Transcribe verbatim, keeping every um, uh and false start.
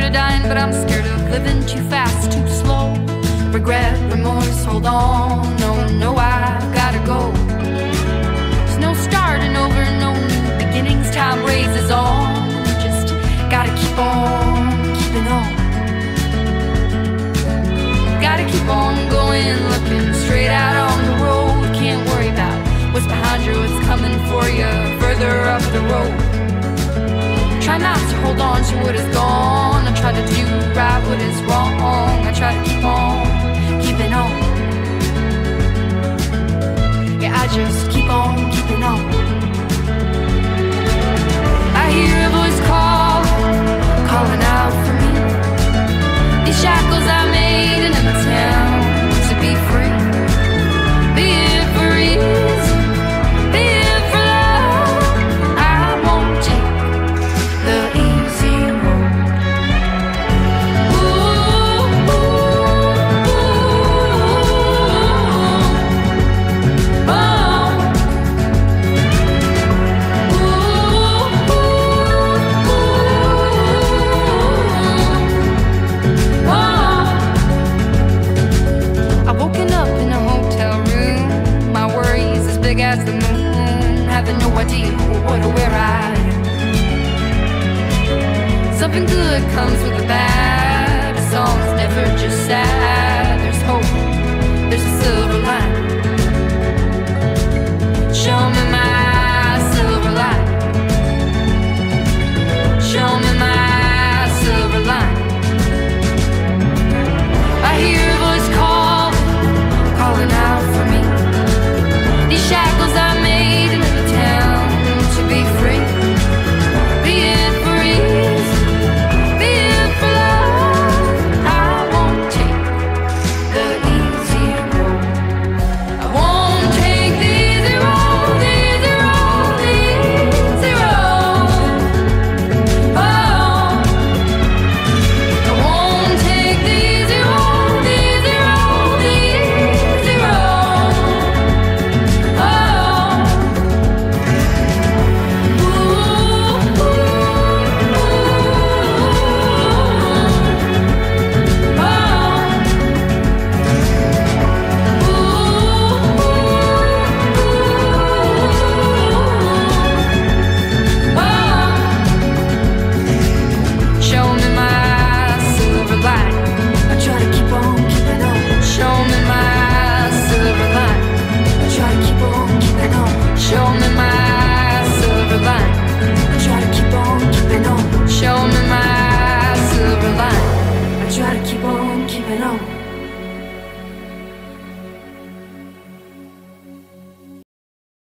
of dying, but I'm scared of living too fast, too slow. Regret, remorse, hold on. No, no, I've gotta go. There's no starting over, no new beginnings. Time raises on. Just gotta keep on keeping on. Gotta keep on going, looking straight out on the road. Can't worry about what's behind you, what's coming for you further up the road. Try not to hold on to what is gone. I try to do right what is wrong. I try to keep on keeping on. Yeah, I just keep on keeping on. I hear a voice call, calling out for me. These shackles I made in a town to be free. Be it for ease, be it for love. I won't take the easy road. Ooh, ooh, ooh, oh. Ooh, ooh, oh. I've woken up in a hotel room. My worries as big as the moon. Having no idea what or where I am. Something good comes with the bad. A song's never just sad. There's hope, there's a silver